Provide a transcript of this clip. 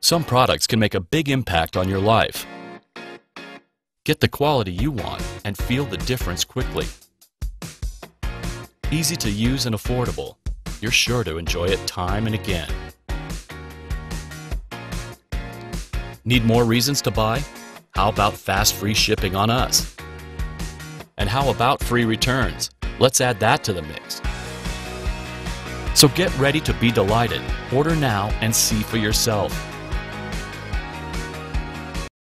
Some products can make a big impact on your life. Get the quality you want and feel the difference quickly. Easy to use and affordable. You're sure to enjoy it time and again. Need more reasons to buy? How about fast free shipping on us? And how about free returns? Let's add that to the mix. So get ready to be delighted. Order now and see for yourself.